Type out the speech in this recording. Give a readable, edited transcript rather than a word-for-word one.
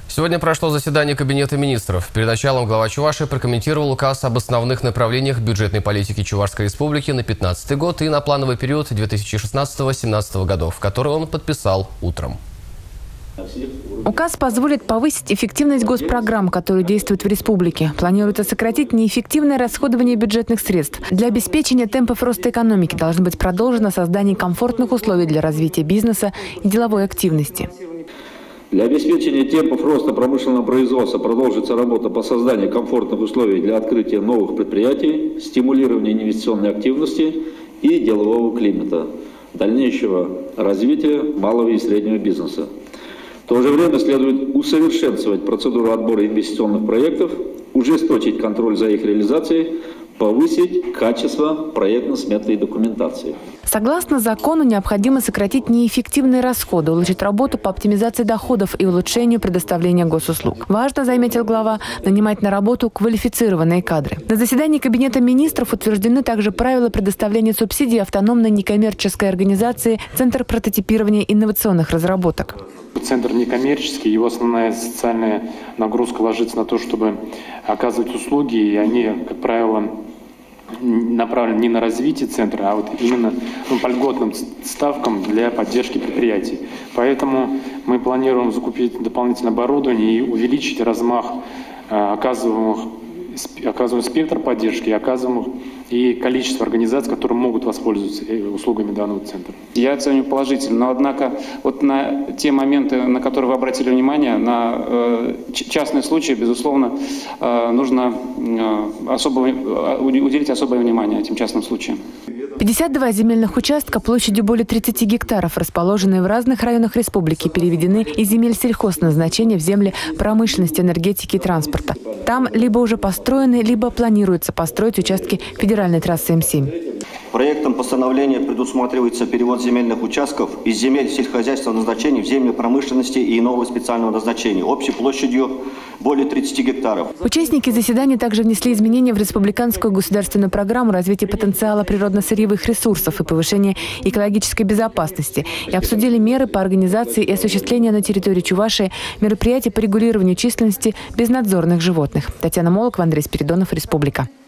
Сегодня прошло заседание Кабинета министров. Перед началом глава Чувашии прокомментировал указ об основных направлениях бюджетной политики Чувашской республики на 2015 год и на плановый период 2016-2017 годов, который он подписал утром. Указ позволит повысить эффективность госпрограмм, которые действуют в республике. Планируется сократить неэффективное расходование бюджетных средств. Для обеспечения темпов роста экономики должно быть продолжено создание комфортных условий для развития бизнеса и деловой активности. Для обеспечения темпов роста промышленного производства продолжится работа по созданию комфортных условий для открытия новых предприятий, стимулирования инвестиционной активности и делового климата, дальнейшего развития малого и среднего бизнеса. В то же время следует усовершенствовать процедуру отбора инвестиционных проектов, ужесточить контроль за их реализацией, повысить качество проектно-сметной документации. Согласно закону, необходимо сократить неэффективные расходы, улучшить работу по оптимизации доходов и улучшению предоставления госуслуг. Важно, заметил глава, нанимать на работу квалифицированные кадры. На заседании Кабинета министров утверждены также правила предоставления субсидий автономной некоммерческой организации «Центр прототипирования инновационных разработок». Центр некоммерческий, его основная социальная нагрузка ложится на то, чтобы оказывать услуги, и они, как правило, направлены не на развитие центра, а вот именно по льготным ставкам для поддержки предприятий. Поэтому мы планируем закупить дополнительное оборудование и увеличить размах оказываемый спектр поддержки и количество организаций, которые могут воспользоваться услугами данного центра. Я оцениваю положительно, но однако вот на те моменты, на которые вы обратили внимание, на частные случаи, безусловно, нужно уделить особое внимание этим частным случаям. 52 земельных участка площадью более 30 гектаров, расположенные в разных районах республики, переведены из земель сельхозназначения в земли промышленности, энергетики и транспорта. Там либо уже построены, либо планируется построить участки федеральной трассы М7. Проектом постановления предусматривается перевод земельных участков из земель сельскохозяйственного назначения в земли промышленности и иного специального назначения общей площадью более 30 гектаров. Участники заседания также внесли изменения в республиканскую государственную программу развития потенциала природно-сырьевых ресурсов и повышения экологической безопасности и обсудили меры по организации и осуществлению на территории Чувашии мероприятий по регулированию численности безнадзорных животных. Татьяна Молокова, Андрей Спиридонов, Республика.